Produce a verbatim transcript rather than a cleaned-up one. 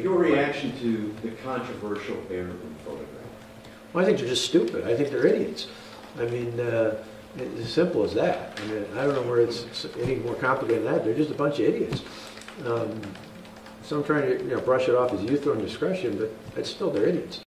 your reaction to the controversial Baraboo photograph? Well, I think they're just stupid. I think they're idiots. I mean, uh, it's as simple as that. I mean, I don't know where it's any more complicated than that. They're just a bunch of idiots. Um, so I'm trying to, you know, brush it off as youth or indiscretion, but it's still, they're idiots.